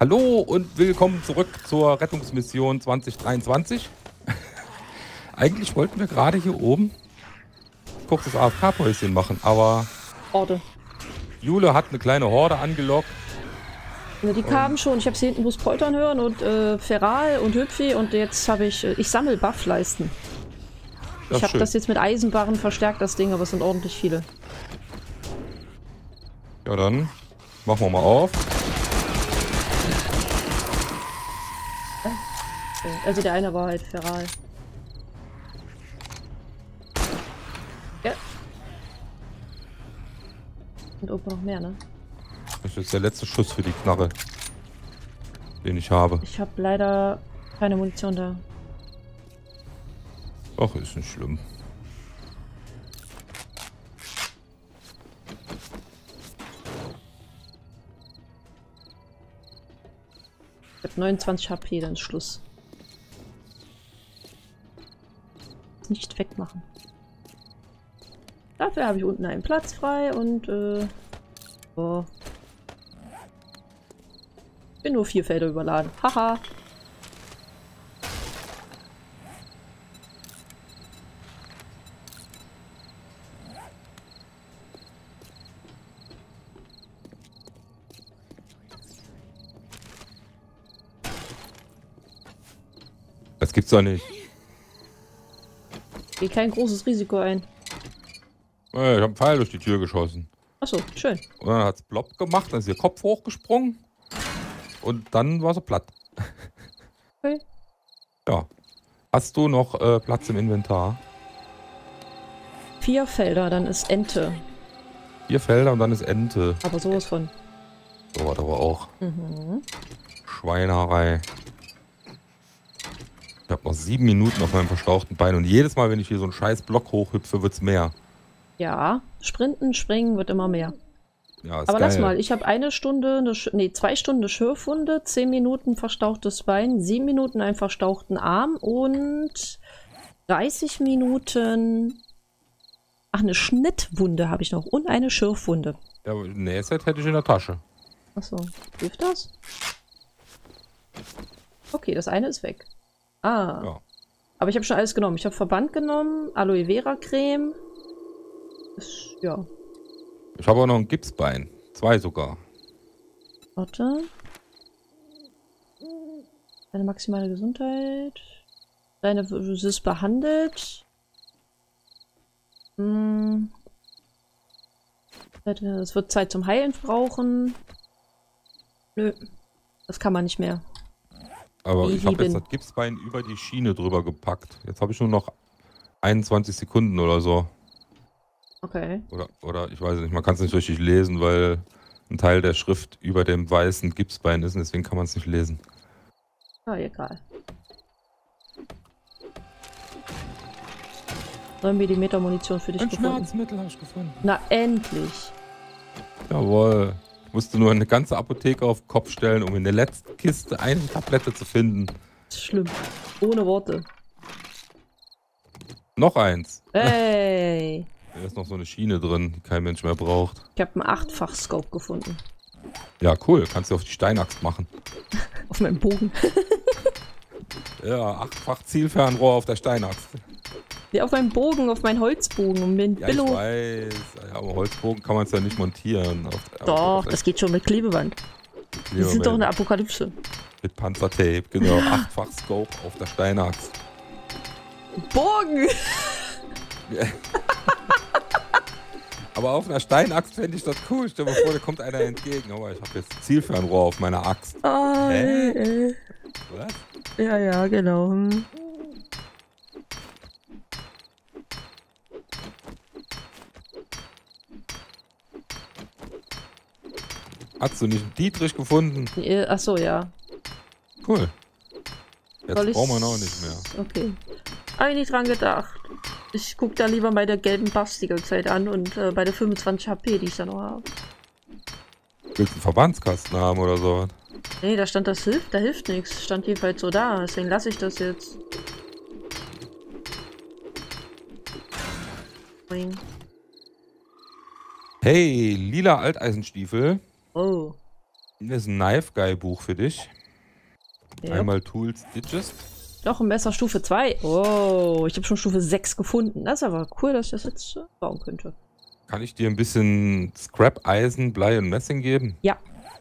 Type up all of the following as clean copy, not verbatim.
Hallo und willkommen zurück zur Rettungsmission 2023. Eigentlich wollten wir gerade hier oben kurzes AFK-Päuschen machen, aber Horde. Jule hat eine kleine Horde angelockt. Ja, die kamen schon. Ich habe sie hinten bloß poltern hören und Feral und Hüpfi und jetzt habe ich sammle Buffleisten. Ich habe das jetzt mit Eisenbarren verstärkt, das Ding, aber es sind ordentlich viele. Ja, dann machen wir mal auf. Also der eine war halt Feral. Ja. Und oben noch mehr, ne? Das ist der letzte Schuss für die Knarre, den ich habe. Ich habe leider keine Munition da. Ach, ist nicht schlimm. Ich habe 29 HP, dann ist Schluss. Nicht wegmachen. Dafür habe ich unten einen Platz frei und so. Bin nur 4 Felder überladen. Haha. Das gibt's doch nicht. Geh kein großes Risiko ein. Ich habe einen Pfeil durch die Tür geschossen. Achso, schön. Und dann hat's plopp gemacht, dann ist ihr Kopf hochgesprungen. Und dann war sie platt. Okay. Ja. Hast du noch Platz im Inventar? 4 Felder, dann ist Ente. 4 Felder und dann ist Ente. Aber sowas von. So was aber auch. Mhm. Schweinerei. Ich habe noch 7 Minuten auf meinem verstauchten Bein und jedes Mal, wenn ich hier so einen scheiß Block hochhüpfe, wird's mehr. Ja, Sprinten, Springen wird immer mehr. Ja, ist Aber geil. lass mal, ich habe 1 Stunde, 2 Stunden Schürfwunde, 10 Minuten verstauchtes Bein, 7 Minuten einen verstauchten Arm und 30 Minuten... Ach, eine Schnittwunde habe ich noch und eine Schürfwunde. Ja, ein Nähset hätte ich in der Tasche. Achso, hilft das? Okay, das eine ist weg. Ah. Ja. Aber ich habe schon alles genommen. Ich habe Verband genommen, Aloe Vera Creme. Ja. Ich habe auch noch ein Gipsbein. 2 sogar. Warte. Deine maximale Gesundheit. Du bist behandelt. Es wird Zeit zum Heilen brauchen. Nö. Das kann man nicht mehr. Aber ich habe jetzt das Gipsbein über die Schiene drüber gepackt. Jetzt habe ich nur noch 21 Sekunden oder so. Okay. Oder ich weiß nicht, man kann es nicht richtig lesen, weil ein Teil der Schrift über dem weißen Gipsbein ist und deswegen kann man es nicht lesen. Ah, egal. 9 mm Munition für dich Ein gefunden. Schmerzmittel habe ich gefunden. Na, endlich. Jawohl. Ich musste nur eine ganze Apotheke auf den Kopf stellen, um in der letzten Kiste eine Tablette zu finden. Das ist schlimm. Ohne Worte. Noch eins. Hey. Da ist noch so eine Schiene drin, die kein Mensch mehr braucht. Ich habe einen 8-fach-Scope gefunden. Ja, cool. Kannst du auf die Steinaxt machen. Auf meinem Bogen. Ja, 8-fach Zielfernrohr auf der Steinaxt. Ja, auf meinem Bogen, auf meinen Holzbogen. Und mit Ja, Billo. ich weiß. Ja, aber Holzbogen kann man es ja nicht montieren. Doch, das geht schon mit Klebeband. Wir sind doch eine Apokalypse. Mit Panzertape, genau. 8-fach Scope auf der Steinaxt. Bogen! Ja. Aber auf einer Steinaxt fände ich das cool. Stell dir mal vor, da kommt einer entgegen. Aber ich habe jetzt Zielfernrohr auf meiner Axt. Oh, Hä? Was? Ja, ja, genau. Hast du nicht einen Dietrich gefunden? Achso, ja. Cool. Jetzt brauchen wir ihn auch nicht mehr. Okay. Habe ich nicht dran gedacht. Ich gucke da lieber bei der gelben Buffs die ganze Zeit an und bei der 25 HP, die ich da noch habe. Willst du einen Verbandskasten haben oder so? Nee, da stand das hilft, da hilft nichts. Stand jedenfalls so da, deswegen lasse ich das jetzt. Boing. Hey, lila Alteisenstiefel. Oh. Hier ist ein Knife Guy Buch für dich. Ja. Einmal Tools Digest. Noch ein Messer Stufe 2. Oh, ich habe schon Stufe 6 gefunden. Das ist aber cool, dass ich das jetzt bauen könnte. Kann ich dir ein bisschen Scrap, Eisen, Blei und Messing geben? Ja.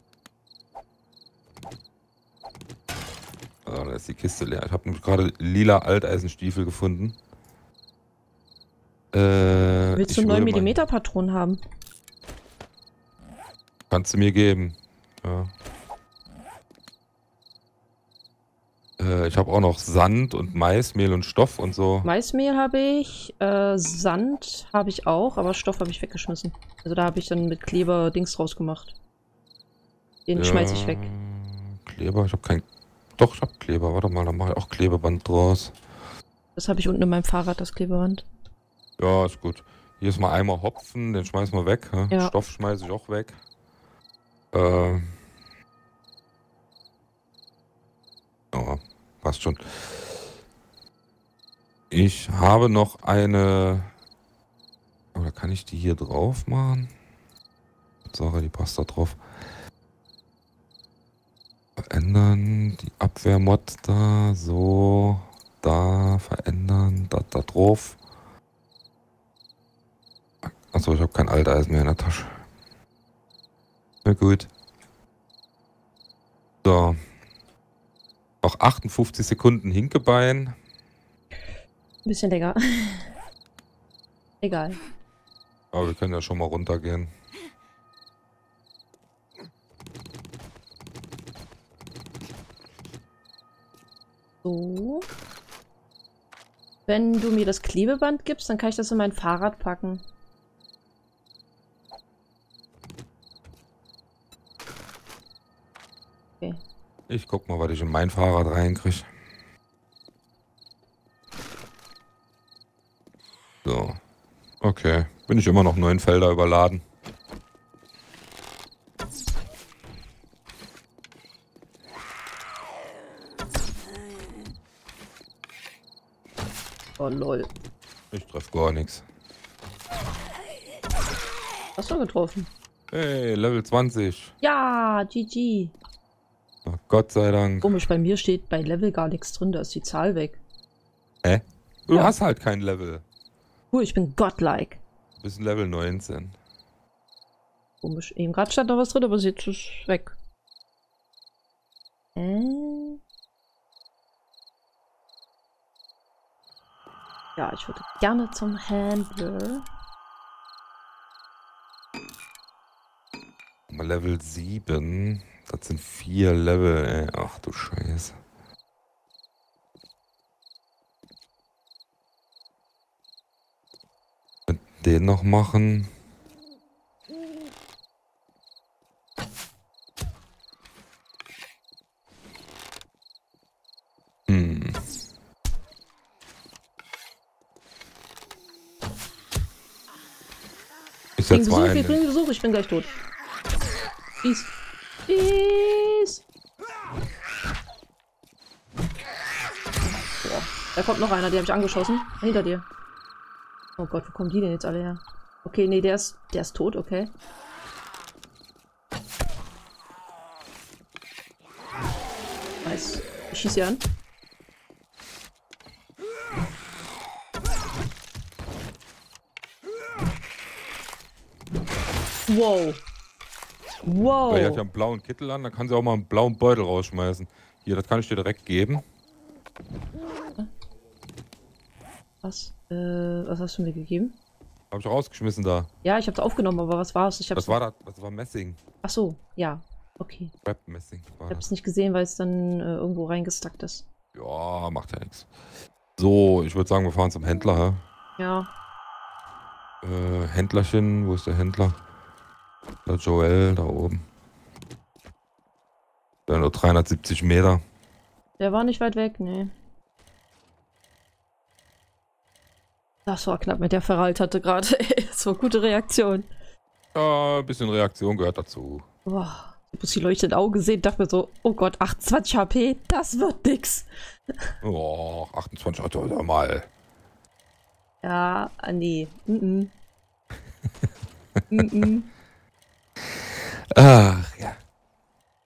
Also, da ist die Kiste leer. Ich habe nämlich gerade lila Alteisenstiefel gefunden. Willst du 9 mm Patronen haben? Kannst du mir geben. Ja. Ich habe auch noch Sand und Maismehl und Stoff und so. Maismehl habe ich, Sand habe ich auch, aber Stoff habe ich weggeschmissen. Also da habe ich dann mit Kleber Dings draus gemacht. Den schmeiße ich weg. Kleber, ich habe kein... Doch, ich habe Kleber. Warte mal, da mache ich auch Klebeband draus. Das habe ich unten in meinem Fahrrad, das Klebeband. Ja, ist gut. Hier ist mal einmal Hopfen, den schmeißen wir weg. Ja. Stoff schmeiße ich auch weg. Ja, passt schon. Ich habe noch eine... Oder kann ich die hier drauf machen? Sache, die passt da drauf. Verändern, die Abwehrmod da, so, da, verändern, da drauf. Achso, ich habe kein Alteisen mehr in der Tasche. Na gut. So. Noch 58 Sekunden Hinkebein. Ein bisschen länger. Egal. Aber wir können ja schon mal runtergehen. So. Wenn du mir das Klebeband gibst, dann kann ich das in mein Fahrrad packen. Okay. Ich guck mal, was ich in mein Fahrrad reinkriege. So. Okay. Bin ich immer noch 9 Felder überladen. Oh lol. Ich treffe gar nichts. Hast du getroffen? Hey, Level 20. Ja, GG. Ach, Gott sei Dank. Komisch, bei mir steht bei Level gar nichts drin, da ist die Zahl weg. Hä? Du Ja. hast halt kein Level. Cool, ich bin godlike. Du bist Level 19. Komisch. Eben gerade stand noch was drin, aber jetzt ist es weg. Ja, ich würde gerne zum Händler. Mal Level 7. Das sind 4 Level, ey. Ach du Scheiße. Den noch machen. Ich setz mal Ich einen. bin Besuch, ich bin gleich tot. Peace. Peace. Boah, da kommt noch einer, den habe ich angeschossen. Hinter dir. Oh Gott, wo kommen die denn jetzt alle her? Okay, nee, der ist tot, okay. Nice. Ich schieße hier an. Wow. Wow. Weil die hat ja einen blauen Kittel an, dann kann sie auch mal einen blauen Beutel rausschmeißen. Hier, das kann ich dir direkt geben. Was? Was hast du mir gegeben? Hab ich rausgeschmissen da. Ja, ich hab's aufgenommen, aber was war's? Das war Messing. Ach so, ja. Okay. Rap-Messing war Ich hab's das. nicht gesehen, weil es dann irgendwo reingestackt ist. Ja, macht ja nichts. So, ich würde sagen, wir fahren zum Händler. Ja. Händlerchen, wo ist der Händler? Der Joel, da oben. Der nur 370 Meter. Der war nicht weit weg, nee. Das war knapp mit der veralterte gerade. Das war gute Reaktion. Ja, ein bisschen Reaktion gehört dazu. Boah. Ich hab die leuchtenden Augen gesehen, dachte mir so, oh Gott, 28 HP, das wird nix. Oh, 28 hat er mal. Ja, nee. Mm-mm. Ach ja.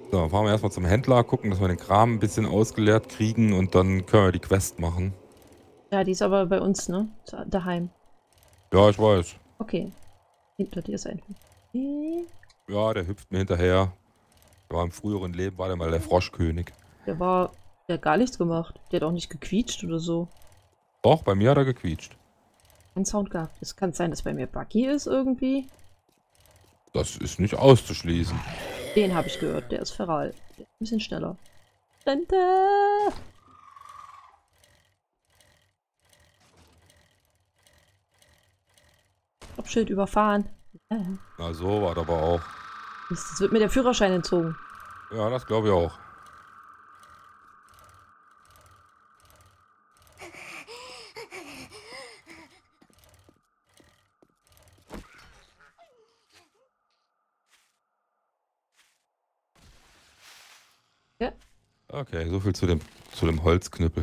So, fahren wir erstmal zum Händler, gucken, dass wir den Kram ein bisschen ausgeleert kriegen und dann können wir die Quest machen. Ja, die ist aber bei uns, ne? Daheim. Ja, ich weiß. Okay. Hinter dir ist ein. Ja, der hüpft mir hinterher. Der war im früheren Leben, war der mal der Froschkönig. Der hat gar nichts gemacht. Der hat auch nicht gequietscht oder so. Doch, bei mir hat er gequietscht. Kein Sound gehabt. Es kann sein, dass bei mir Buggy ist irgendwie. Das ist nicht auszuschließen. Den habe ich gehört. Der ist feral. Der ist ein bisschen schneller. Rente! Stoppschild überfahren. Na, so war das aber auch. Mist, jetzt wird mir der Führerschein entzogen. Ja, das glaube ich auch. Ja. Okay, so viel zu dem Holzknüppel.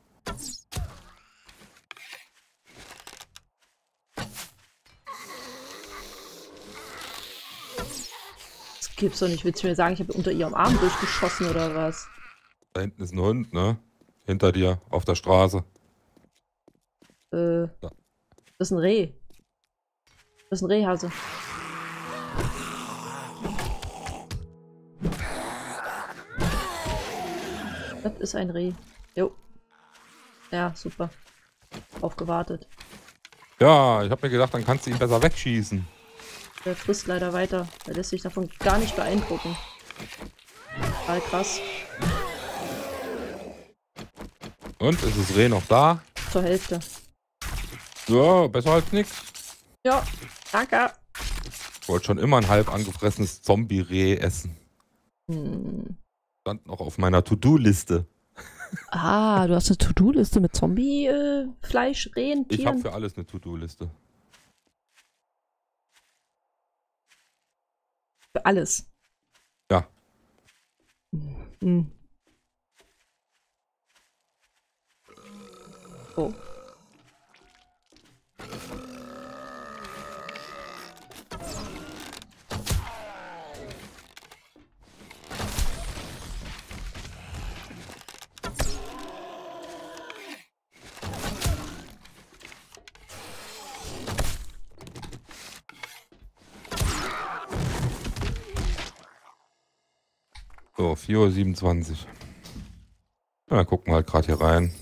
Das gibt's doch nicht. Willst du mir sagen, ich habe unter ihrem Arm durchgeschossen oder was? Da hinten ist ein Hund, ne? Hinter dir, auf der Straße. Das ist ein Reh. Das ist ein Rehhase. Das ist ein Reh. Jo. Ja, super. Aufgewartet. Ja, ich habe mir gedacht, dann kannst du ihn besser wegschießen. Der frisst leider weiter. Der lässt sich davon gar nicht beeindrucken. Total krass. Und, ist das Reh noch da? Zur Hälfte. Ja, besser als nix. Ja, danke. Ich wollte schon immer ein halb angefressenes Zombie-Reh essen. Hm. Stand noch auf meiner To-Do-Liste. Ah, du hast eine To-Do-Liste mit Zombie-Fleisch, Rehen, Ich habe Tieren. für alles eine To-Do-Liste. Für alles. Ja. Hm. Oh. So, 4:27 Uhr. Ja, gucken wir halt gerade hier rein.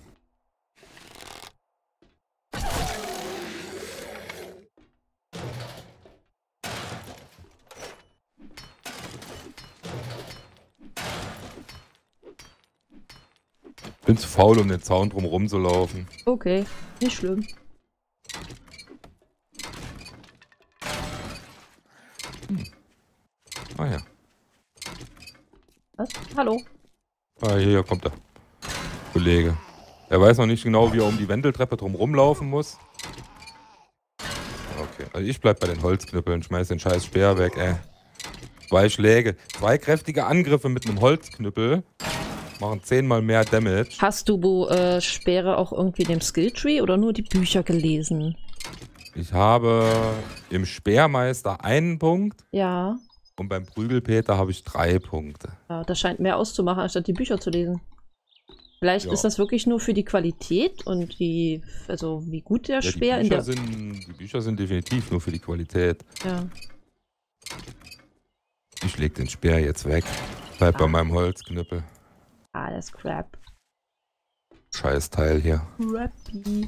Bin zu faul, um den Zaun drumherum zu laufen. Okay, nicht schlimm. Ah ja. Was? Hallo? Ah, hier kommt der Kollege. Er weiß noch nicht genau, wie er um die Wendeltreppe drumherum laufen muss. Okay, also ich bleib bei den Holzknüppeln, schmeiß den scheiß Speer weg, ey. 2 Schläge, 2 kräftige Angriffe mit einem Holzknüppel machen 10-mal mehr Damage. Hast du Speere auch irgendwie dem Skilltree oder nur die Bücher gelesen? Ich habe im Speermeister 1 Punkt Ja. und beim Prügelpeter habe ich 3 Punkte. Ja, das scheint mehr auszumachen, anstatt die Bücher zu lesen. Vielleicht Ja. ist das wirklich nur für die Qualität und also wie gut der Ja, Speer die Bücher sind definitiv nur für die Qualität. Ja. Ich leg den Speer jetzt weg. Bleib bei meinem Holzknüppel. Ah, das ist Crap. Scheiß Teil hier. Crappy.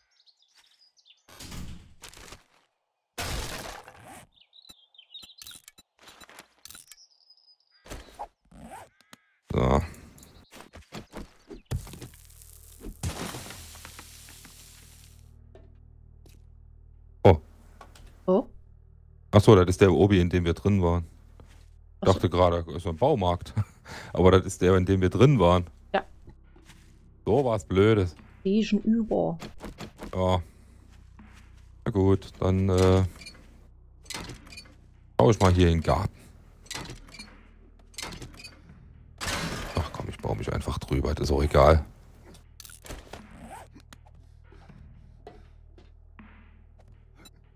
So. Oh. Oh? Achso, das ist der Obi, in dem wir drin waren. Ich Ach so. dachte gerade, das ist ein Baumarkt. Aber das ist der, in dem wir drin waren. Ja. So was Blödes. Gegenüber. Ja. Na gut, dann baue ich mal hier in den Garten. Ach komm, ich baue mich einfach drüber, das ist auch egal.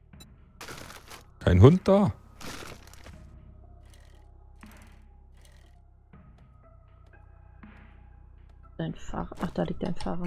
Kein Hund da? Dein Fahrer. Ach, da liegt dein Fahrer.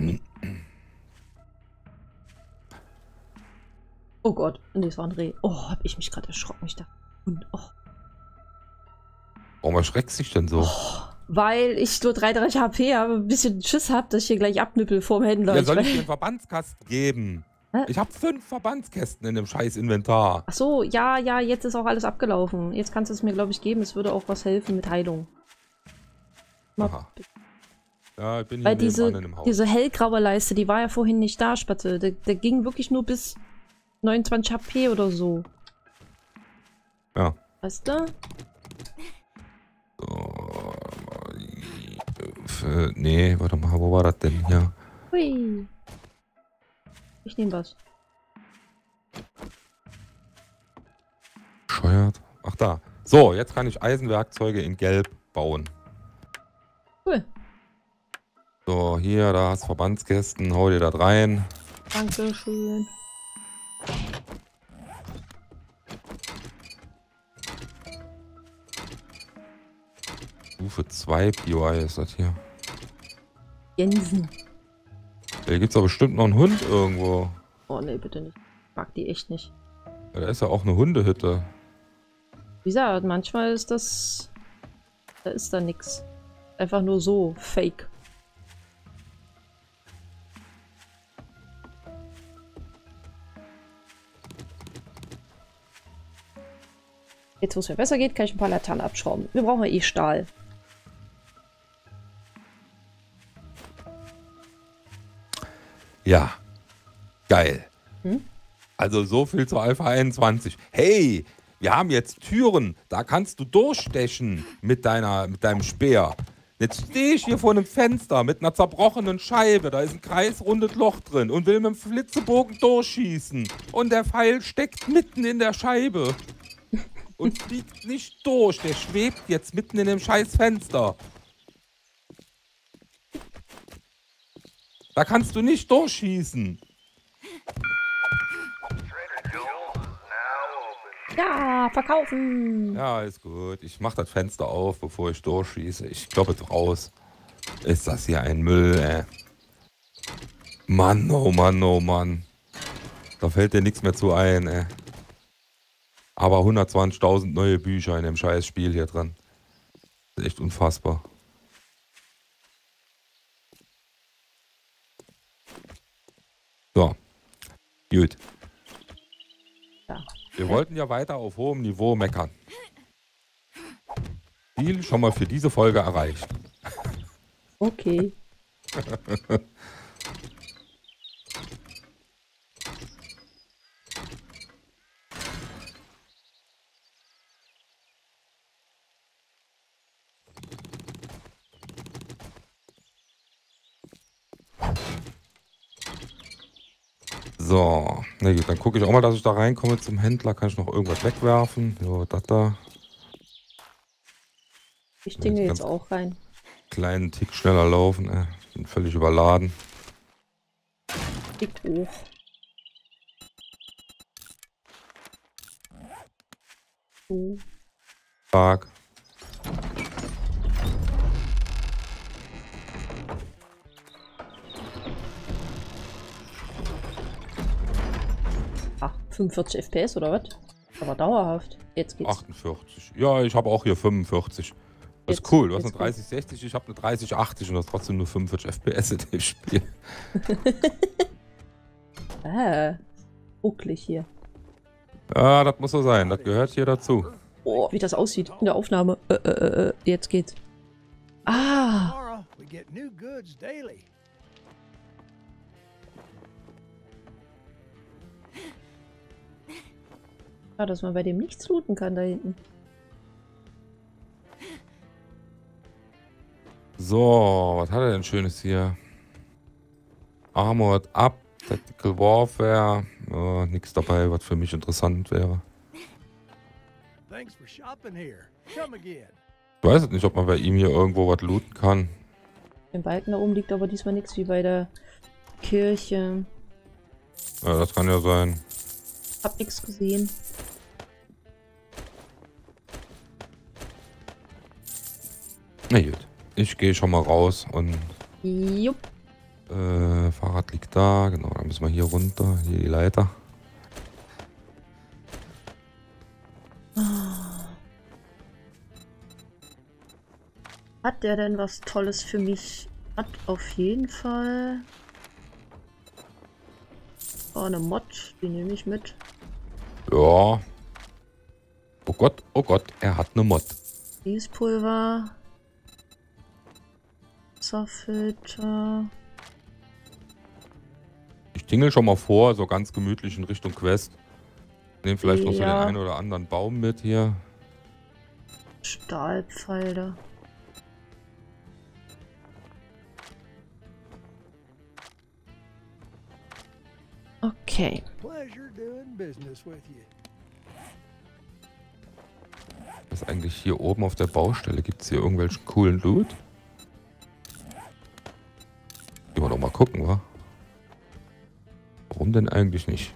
Oh Gott, nee, es war ein Reh. Oh, hab ich mich gerade erschrocken. Ich dachte, und oh. Warum erschreckst du dich denn so? Weil ich nur 33 HP habe, ein bisschen Schiss habe, dass ich hier gleich abnippel vorm Händler. Ja, soll ich dir einen Verbandskasten geben? Hä? Ich habe 5 Verbandskästen in dem scheiß Inventar. Ach so, ja, jetzt ist auch alles abgelaufen. Jetzt kannst du es mir, glaube ich, geben. Es würde auch was helfen mit Heilung. Aha. Ja, ich bin hier Weil nebenan in dem Haus. diese hellgraue Leiste, die war ja vorhin nicht da, Spatze. Der ging wirklich nur bis 29 HP oder so. Ja. Weißt du? So, nee, warte mal, wo war das denn hier? Hui. Ich nehme was. Bescheuert. Ach da. So, jetzt kann ich Eisenwerkzeuge in Gelb bauen. Cool. So, hier, da hast Verbandskästen, hau dir das rein. Dankeschön. Stufe 2 POI ist das hier. Jensen. Hier gibt's doch bestimmt noch einen Hund irgendwo. Oh nee, bitte nicht. Ich mag die echt nicht. Ja, da ist ja auch eine Hundehütte. Wie gesagt, manchmal ist das... Da ist da nix. Einfach nur so. Fake. Jetzt, wo es mir besser geht, kann ich ein paar Laternen abschrauben. Wir brauchen ja eh Stahl. Ja. Geil. Hm? Also so viel zur Alpha 21. Hey, wir haben jetzt Türen. Da kannst du durchstechen mit deinem Speer. Jetzt stehe ich hier vor einem Fenster mit einer zerbrochenen Scheibe. Da ist ein kreisrundes Loch drin und will mit dem Flitzebogen durchschießen. Und der Pfeil steckt mitten in der Scheibe. Und fliegt nicht durch. Der schwebt jetzt mitten in dem scheiß Fenster. Da kannst du nicht durchschießen. Ja, verkaufen! Ja, ist gut. Ich mach das Fenster auf, bevor ich durchschieße. Ich kloppe raus. Ist das hier ein Müll, ey. Mann, oh Mann, oh Mann. Da fällt dir nichts mehr zu ein, ey. Aber 120.000 neue Bücher in dem scheiß Spiel hier drin. Das ist echt unfassbar. So. Gut. Ja. Wir wollten ja weiter auf hohem Niveau meckern. Ziel schon mal für diese Folge erreicht. Okay. So, na gut, dann gucke ich auch mal, dass ich da reinkomme zum Händler. Kann ich noch irgendwas wegwerfen? So, das da. Ich dinge jetzt auch rein. Kleinen Tick schneller laufen, bin völlig überladen. Liegt hoch. So. Tag. Ach, 45 FPS oder was? Aber dauerhaft. Jetzt geht's. 48. Ja, ich habe auch hier 45. Das ist Jetzt- cool. Du hast eine jetzt 3060, ich habe eine 3080 und du hast trotzdem nur 45 FPS in dem Spiel. Rucklig hier. Ja, das muss so sein. Das gehört hier dazu. Oh, wie das aussieht in der Aufnahme. Jetzt geht's. Ah! Tomorrow we get new goods daily. Ja, dass man bei dem nichts looten kann da hinten. So, was hat er denn Schönes hier? Armored Up, Tactical Warfare. Oh, nichts dabei, was für mich interessant wäre. Thanks for shopping here. Come again. Ich weiß jetzt nicht, ob man bei ihm hier irgendwo was looten kann. Im Balken da oben liegt aber diesmal nichts wie bei der Kirche. Ja, das kann ja sein. Hab nichts gesehen. Na gut. Ich gehe schon mal raus und Jupp. Fahrrad liegt da. Genau, dann müssen wir hier runter. Hier die Leiter. Hat der denn was Tolles für mich? Hat auf jeden Fall... Oh, eine Mod, die nehme ich mit. Ja. Oh Gott, er hat eine Mod. Gießpulver. Wasserfilter. Ich tingel schon mal vor, so ganz gemütlich in Richtung Quest. Nehmen vielleicht noch so den Ja. einen oder anderen Baum mit hier. Stahlpfeile. Okay. Pleasure doing business with you. Was ist eigentlich hier oben auf der Baustelle? Gibt es hier irgendwelchen coolen Loot? Gehen wir doch mal gucken, wa? Warum denn eigentlich nicht?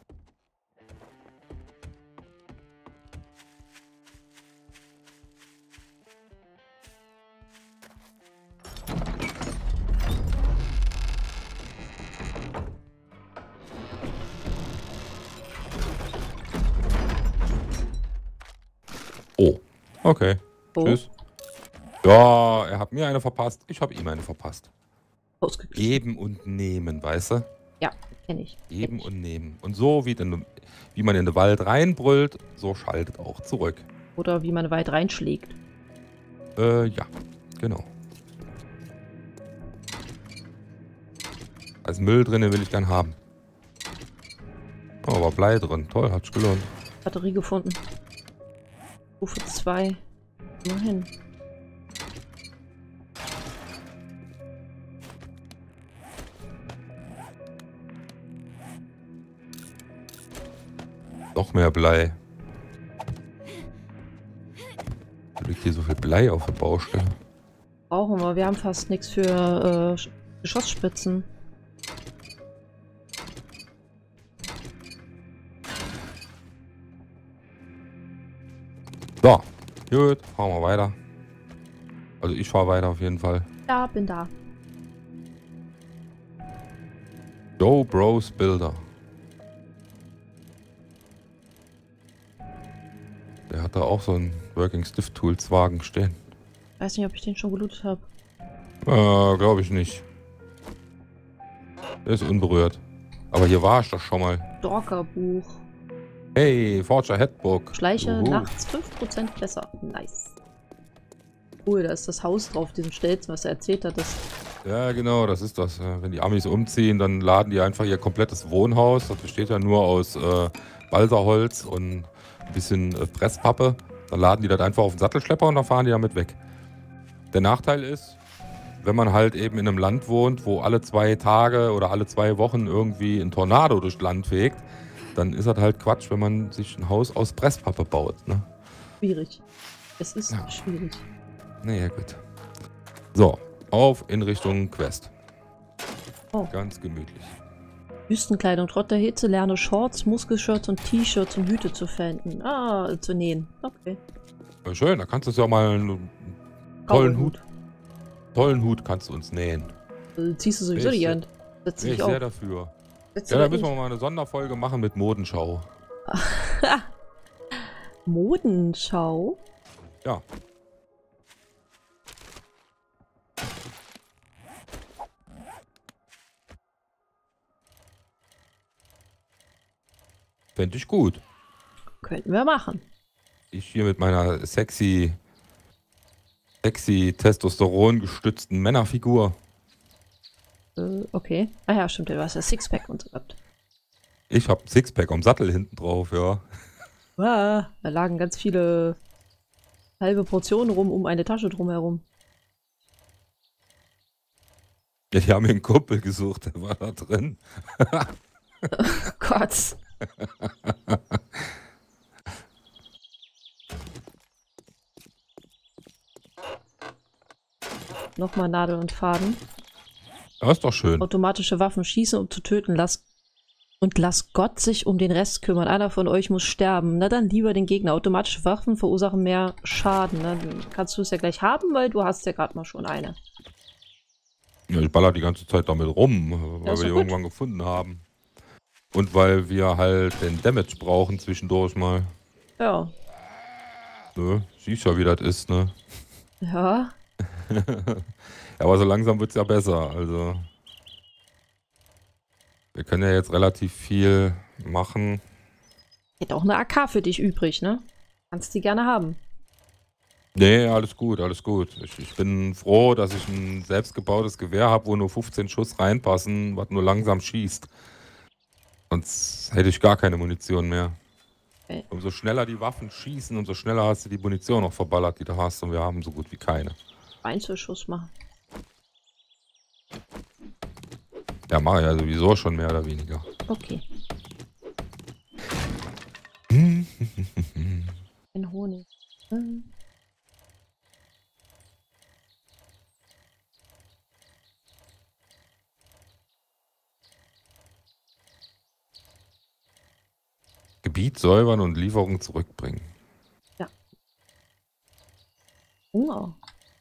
Oh, okay. Oh, Tschüss. Ja, er hat mir eine verpasst. Ich habe ihm eine verpasst. ausgeglichen. Geben und nehmen, weißt du? Ja, kenne ich. Geben und nehmen. Und so wie man in den Wald reinbrüllt, so schaltet auch zurück. Oder wie man weit reinschlägt. Ja, genau. Als Müll drin will ich gern haben. Oh, aber Blei drin. Toll, hat sich gelohnt. Batterie gefunden. Stufe 2. Immerhin. Noch mehr Blei. Da liegt hier so viel Blei auf der Baustelle. Brauchen wir. Wir haben fast nichts für Geschossspitzen. So, gut, fahren wir weiter. Also ich fahre weiter auf jeden Fall. Ja, bin da. Joe Bros Builder. Der hat da auch so einen Working Stiff Tools Wagen stehen. Weiß nicht, ob ich den schon gelootet habe. Glaube ich nicht. Der ist unberührt. Aber hier war ich doch schon mal. Dorker-Buch. Hey, Forger Headbook. Schleiche Juhu. nachts 5% besser. Nice. Cool, da ist das Haus drauf, diesem Stelzen, was er erzählt hat. Das Ja, genau, das ist das. Wenn die Amis umziehen, dann laden die einfach ihr komplettes Wohnhaus. Das besteht ja nur aus Balsaholz und ein bisschen Presspappe. Dann laden die das einfach auf den Sattelschlepper und dann fahren die damit weg. Der Nachteil ist, wenn man halt eben in einem Land wohnt, wo alle 2 Tage oder alle 2 Wochen irgendwie ein Tornado durchs Land fegt, dann ist das halt Quatsch, wenn man sich ein Haus aus Presspappe baut. Ne? schwierig. Es ist Ja. schwierig. Naja, gut. So, auf in Richtung Quest. Oh. Ganz gemütlich. Wüstenkleidung. Trotz der Hitze lerne Shorts, Muskelshirts und T-Shirts und Hüte zu fänden. Ah, zu nähen. Okay. Ja, schön, da kannst du ja mal einen tollen Hut kannst du uns nähen. Ziehst du sowieso Ich die sehr- Hand. Setz Bin dich ich auf. sehr dafür. Setz Ja, dich da müssen auf. wir mal eine Sonderfolge machen mit Modenschau. Modenschau? Ja. Fände ich gut. Könnten wir machen. Ich hier mit meiner sexy Testosteron gestützten Männerfigur. Okay. Ah ja, stimmt, du hast ja Sixpack und so gehabt. Ich hab ein Sixpack am Sattel hinten drauf, ja. Ah, da lagen ganz viele halbe Portionen rum um eine Tasche drumherum. Ja, die haben mir einen Kumpel gesucht, der war da drin. Oh Gott. Nochmal Nadel und Faden. Das ist doch schön. Automatische Waffen schießen, um zu töten. Lass Gott sich um den Rest kümmern. Einer von euch muss sterben. Na dann lieber den Gegner. Automatische Waffen verursachen mehr Schaden. Dann kannst du es ja gleich haben, weil du hast ja gerade mal schon eine. Ja, ich baller die ganze Zeit damit rum, weil Ja, ist wir die doch gut. irgendwann gefunden haben. Und weil wir halt den Damage brauchen zwischendurch mal. Ja. Ne? Siehst ja, wie das ist, ne? Ja. Ja, aber so langsam wird es ja besser. Also, wir können ja jetzt relativ viel machen. Ich hätte auch eine AK für dich übrig, ne? Kannst die gerne haben. Nee, alles gut, alles gut. Ich bin froh, dass ich ein selbstgebautes Gewehr habe, wo nur 15 Schuss reinpassen, was nur langsam schießt. Sonst hätte ich gar keine Munition mehr. Okay. Umso schneller die Waffen schießen, umso schneller hast du die Munition noch verballert, die du hast. Und wir haben so gut wie keine. Einzelschuss machen. Ja, mache ich ja sowieso schon mehr oder weniger. Okay. Ein Honig. Gebiet säubern und Lieferung zurückbringen. Hunger.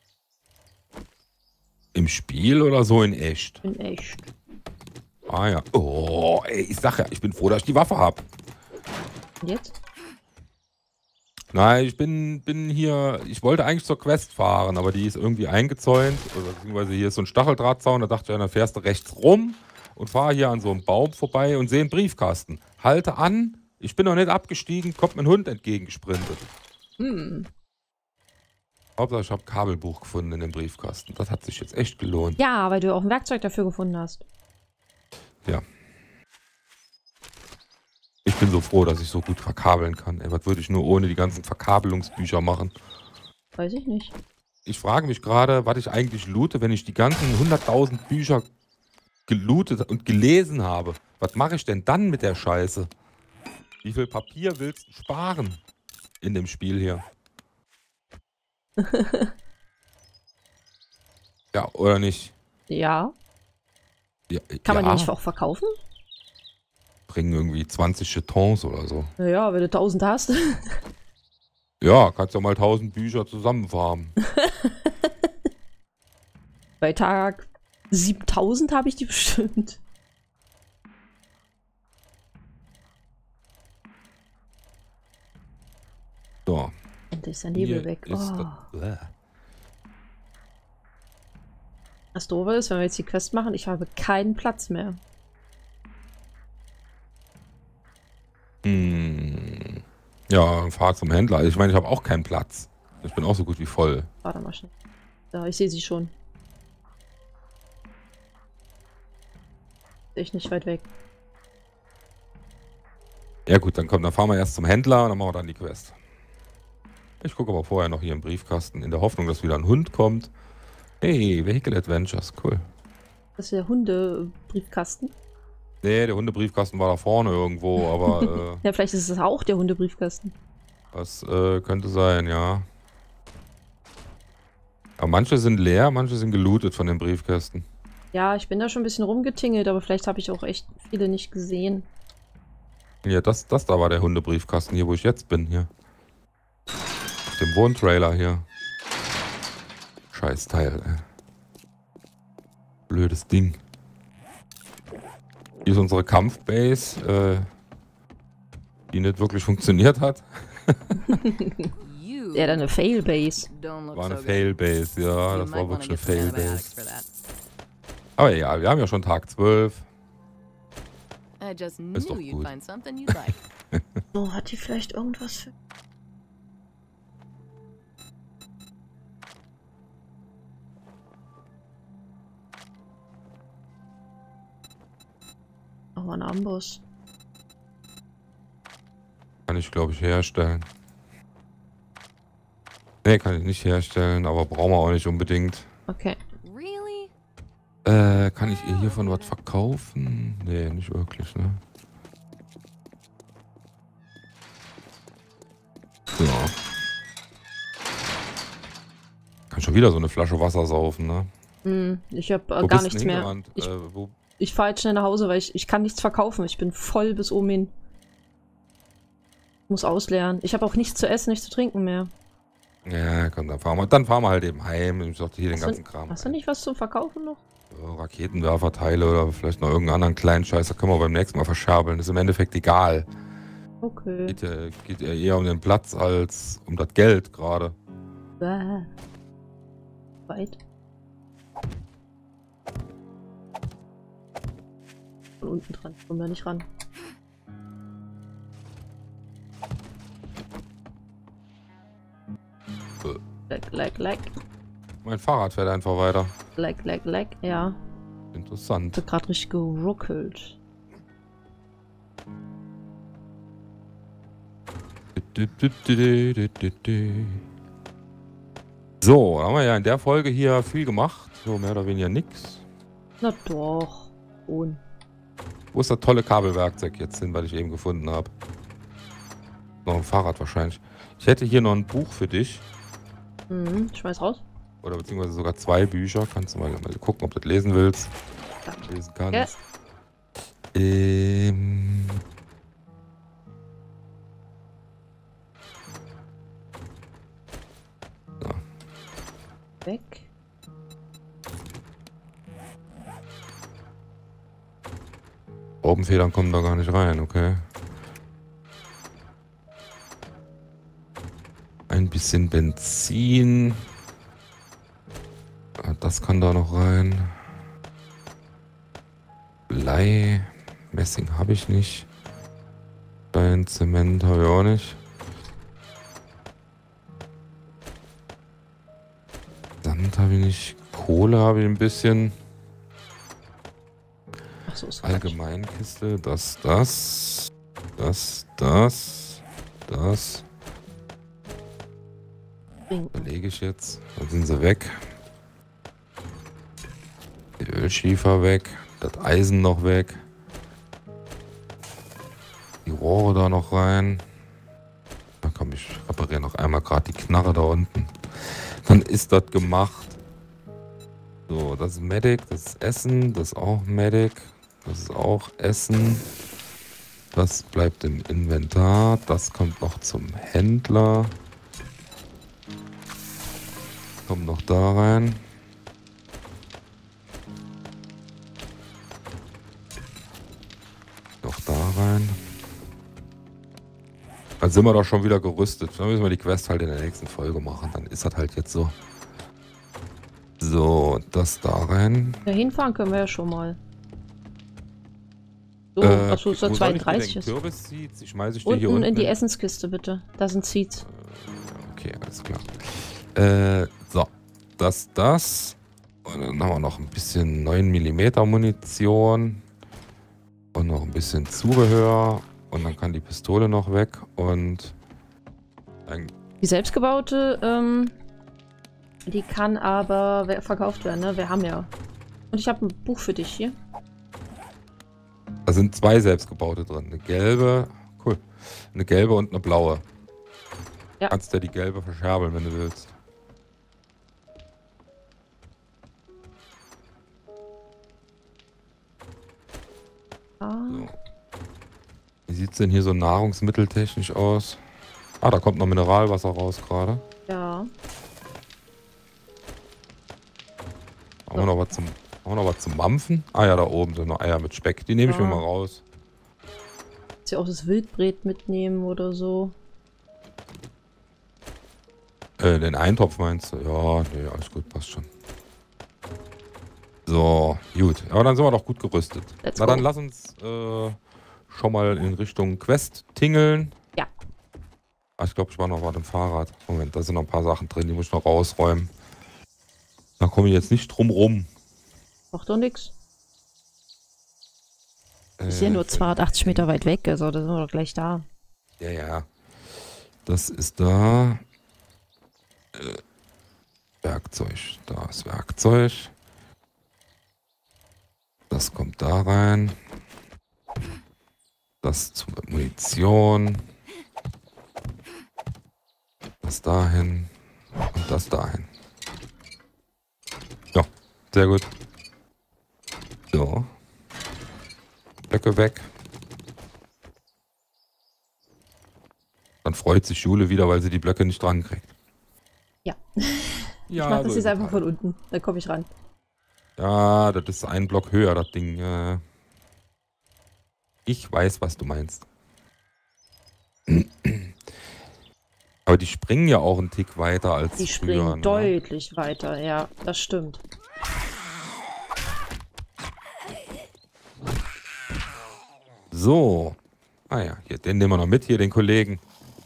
Im Spiel oder so in echt? In echt. Ah ja. Oh, ey, ich sag ja, ich bin froh, dass ich die Waffe habe. Und jetzt? Nein, ich bin hier, ich wollte eigentlich zur Quest fahren, aber die ist irgendwie eingezäunt, oder beziehungsweise hier ist so ein Stacheldrahtzaun, da dachte ich, ja, dann fährst du rechts rum und fahre hier an so einem Baum vorbei und sehe einen Briefkasten. Halte an, ich bin noch nicht abgestiegen, kommt mir ein Hund entgegengesprintet. Hm. Hauptsache, ich habe Kabelbuch gefunden in dem Briefkasten. Das hat sich jetzt echt gelohnt. Ja, weil du auch ein Werkzeug dafür gefunden hast. Ja. Ich bin so froh, dass ich so gut verkabeln kann. Ey, was würde ich nur ohne die ganzen Verkabelungsbücher machen? Weiß ich nicht. Ich frage mich gerade, was ich eigentlich loote, wenn ich die ganzen 100.000 Bücher gelootet und gelesen habe. Was mache ich denn dann mit der Scheiße? Wie viel Papier willst du sparen in dem Spiel hier? Ja, oder nicht? Ja. Ja, Kann man die ja, nicht auch verkaufen? bringen irgendwie 20 Jetons oder so. Ja, wenn du 1000 hast. Ja, kannst ja mal 1000 Bücher zusammenfarmen. Bei Tag 7000 habe ich die bestimmt. So. Endlich ist der Nebel Hier weg. ist Oh. das- Das Doofe ist, wenn wir jetzt die Quest machen, ich habe keinen Platz mehr. Ja, fahr zum Händler. Ich meine, ich habe auch keinen Platz. Ich bin auch so gut wie voll. Warte mal schnell. Da, ich sehe sie schon. Echt nicht weit weg. Ja gut, dann fahren wir erst zum Händler und dann machen wir dann die Quest. Ich gucke aber vorher noch hier im Briefkasten, in der Hoffnung, dass wieder ein Hund kommt. Hey, Vehicle Adventures, cool. Das ist der Hundebriefkasten. Nee, der Hundebriefkasten war da vorne irgendwo, aber Ja, vielleicht ist es auch der Hundebriefkasten. das könnte sein, ja. Aber manche sind leer, manche sind gelootet von den Briefkästen. Ja, ich bin da schon ein bisschen rumgetingelt, aber vielleicht habe ich auch echt viele nicht gesehen. Ja, das da war der Hundebriefkasten hier, wo ich jetzt bin, hier. Auf dem Wohntrailer hier. Scheiß Teil, ey. Blödes Ding. Hier ist unsere Kampfbase, die nicht wirklich funktioniert hat. Ja, dann eine Failbase. War eine Failbase, ja, das war wirklich eine Failbase. Aber ja, wir haben ja schon Tag 12. Ist doch gut. So, hat die vielleicht irgendwas für... Oh, mal ein Amboss. Kann ich, glaube ich, herstellen. Ne, kann ich nicht herstellen, aber brauchen wir auch nicht unbedingt. Okay. Kann ich ihr hiervon was verkaufen? Nee, nicht wirklich, ne? Ja. Kann schon wieder so eine Flasche Wasser saufen, ne? Ich habe Wo gar bist nichts du mehr. hingerannt? Wo? Ich fahre jetzt schnell nach Hause, weil ich kann nichts verkaufen. Ich bin voll bis oben hin. Muss ausleeren. Ich habe auch nichts zu essen, nichts zu trinken mehr. Ja, komm, dann fahren wir halt eben heim. Ich dachte hier den Hast ganzen du, Kram. hast du nicht was zum Verkaufen noch? Ja, Raketenwerferteile oder vielleicht noch irgendeinen anderen kleinen Scheiß, da können wir beim nächsten Mal verscherbeln. Das ist im Endeffekt egal. Okay. Geht ja eher um den Platz als um das Geld gerade. Weit. Von unten dran. Kommen wir nicht ran. Leck. Mein Fahrrad fährt einfach weiter. Leck. Ja. Interessant. Wird gerade richtig geruckelt. So, haben wir ja in der Folge hier viel gemacht. So, mehr oder weniger nix. Na doch. Und. Wo ist das tolle Kabelwerkzeug jetzt hin, was ich eben gefunden habe? Noch ein Fahrrad wahrscheinlich. Ich hätte hier noch ein Buch für dich. Schmeiß raus. Oder beziehungsweise sogar 2 Bücher. Kannst du mal gucken, ob du das lesen willst. Danke. Lesen kannst. Ja. So. Weg. Schraubenfedern kommen da gar nicht rein, okay. Ein bisschen Benzin. Das kann da noch rein. Blei. Messing habe ich nicht. Stein, Zement habe ich auch nicht. Sand habe ich nicht. Kohle habe ich ein bisschen. Ach so, ist Allgemeinkiste. Das. Überlege ich jetzt. Dann sind sie weg. Die Ölschiefer weg. Das Eisen noch weg. Die Rohre da noch rein. Dann komm, ich repariere noch einmal gerade die Knarre da unten. Dann ist das gemacht. So, das ist Medic, das ist Essen, das ist auch Medic. Das ist auch Essen. Das bleibt im Inventar. Das kommt noch zum Händler. Kommt noch da rein. Noch da rein. Dann sind wir doch schon wieder gerüstet. Dann müssen wir die Quest halt in der nächsten Folge machen. Dann ist das halt jetzt so. So, das da rein. Ja, hinfahren können wir ja schon mal. So, achso, ist da 32 ist. Kürbis-Seeds? Ich schmeiße die hier Unten unten in die hin. Essenskiste, bitte. Da sind Seeds. Okay, alles klar. So, das. Und dann haben wir noch ein bisschen 9 mm Munition. Und noch ein bisschen Zubehör. Und dann kann die Pistole noch weg. Und dann Die selbstgebaute, die kann aber verkauft werden, ne? Wir haben ja. Und ich habe ein Buch für dich hier. da sind 2 selbstgebaute drin. Eine gelbe, cool. Eine gelbe und eine blaue. Ja. Kannst ja die gelbe verscherbeln, wenn du willst. So. Wie sieht es denn hier so nahrungsmitteltechnisch aus? Ah, da kommt noch Mineralwasser raus gerade. Ja. Haben wir noch was zum Mampfen? Ah ja, da oben sind noch Eier mit Speck. Die nehme ich mir mal raus. Kannst du auch das Wildbret mitnehmen oder so? Den Eintopf meinst du? Ja, nee, alles gut, passt schon. So, gut. Aber dann sind wir doch gut gerüstet. Let's Na go. dann lass uns schon mal in Richtung Quest tingeln. Ja. Ah, ich glaube, ich war noch bei dem Fahrrad. Moment, da sind noch ein paar Sachen drin, die muss ich noch rausräumen. Da komme ich jetzt nicht drum rum. Macht doch nix. Ist ja nur 280 Meter weit weg, also da sind wir doch gleich da. Ja. Das ist da. Werkzeug. Da ist Werkzeug. Das kommt da rein. Das zur Munition. Das dahin. Und das dahin. Ja, sehr gut. So. Blöcke weg. Dann freut sich Jule wieder, weil sie die Blöcke nicht dran kriegt. Ja. Ja, Ich mach das so ist jetzt es einfach halt. von unten. Dann komme ich ran. Ja, das ist ein Block höher, das Ding. Ich weiß, was du meinst. Aber die springen ja auch einen Tick weiter als Die früher. springen Ne? deutlich weiter. Ja, das stimmt. So. Ah ja, hier, den nehmen wir noch mit, hier den Kollegen.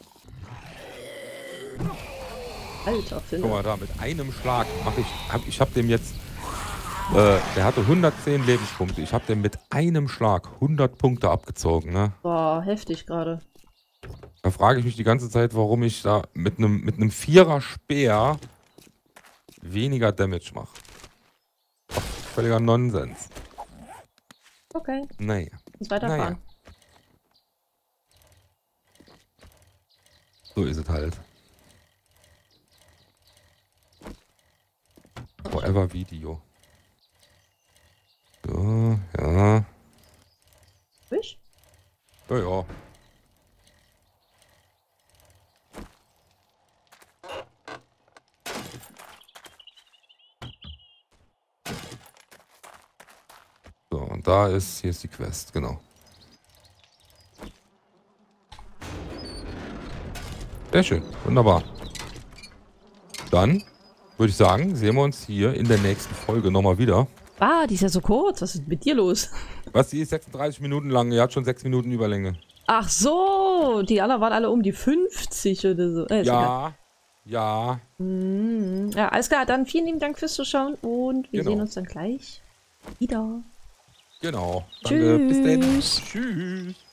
Alter, Guck Philipp. mal da, mit einem Schlag mache ich hab dem jetzt, der hatte 110 Lebenspunkte. Ich habe dem mit einem Schlag 100 Punkte abgezogen, ne? Boah, heftig gerade. Da frage ich mich die ganze Zeit, warum ich da mit einem Vierer Speer weniger Damage mache. Völliger Nonsens. Okay, Naja. muss weiterfahren. So ist es halt. Forever Video. So, ja. Ich? Ja, ja. So, und hier ist die Quest, genau. Sehr schön, wunderbar. Dann würde ich sagen, sehen wir uns hier in der nächsten Folge nochmal wieder. Ah, die ist ja so kurz. Was ist mit dir los? Was, die ist 36 Minuten lang, die hat schon 6 Minuten Überlänge. Ach so, die anderen waren alle um die 50 oder so. Ist egal. Ja, Ja, alles klar. Dann vielen lieben Dank fürs Zuschauen und wir Genau. sehen uns dann gleich wieder. genau. Danke, bis dann. Tschüss. Tschüss.